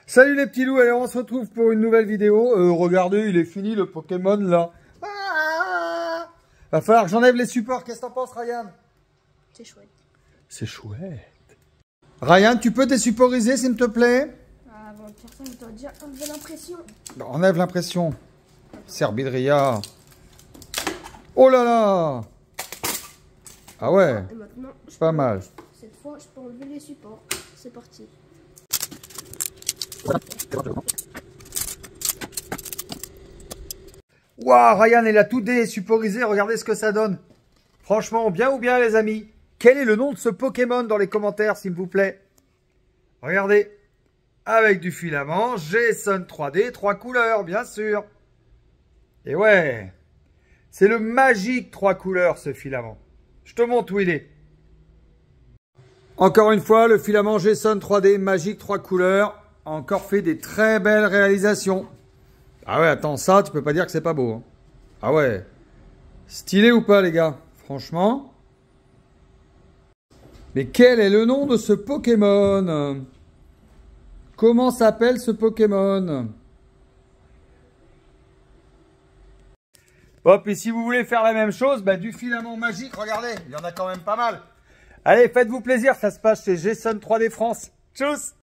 Salut les petits loups, allez on se retrouve pour une nouvelle vidéo. Regardez, il est fini le Pokémon là. Va falloir que j'enlève les supports, qu'est-ce que t'en penses Ryan? C'est chouette. C'est chouette. Ryan, tu peux désupporiser s'il te plaît? Avant de faire ça, je dois déjà enlever l'impression. Enlève l'impression. Serbidria. Oh là là. Ah ouais, Et maintenant, pas mal. Cette fois, je peux enlever les supports. C'est parti. Waouh, Ryan, il a tout désupporisé, regardez ce que ça donne. Franchement, bien ou bien les amis? Quel est le nom de ce Pokémon dans les commentaires s'il vous plaît? Regardez. Avec du filament, Jason 3D, 3 couleurs, bien sûr. Et ouais, c'est le magique 3 couleurs ce filament. Je te montre où il est. Encore une fois, le filament Jason 3D, magique 3 couleurs, a encore fait des très belles réalisations. Ah ouais, attends, ça, tu peux pas dire que c'est pas beau. Hein. Ah ouais. Stylé ou pas, les gars? Franchement. Mais quel est le nom de ce Pokémon? Comment s'appelle ce Pokémon? Hop, et si vous voulez faire la même chose, bah, du filament magique, regardez, il y en a quand même pas mal. Allez, faites-vous plaisir, ça se passe chez Jason 3D France. Tchuss!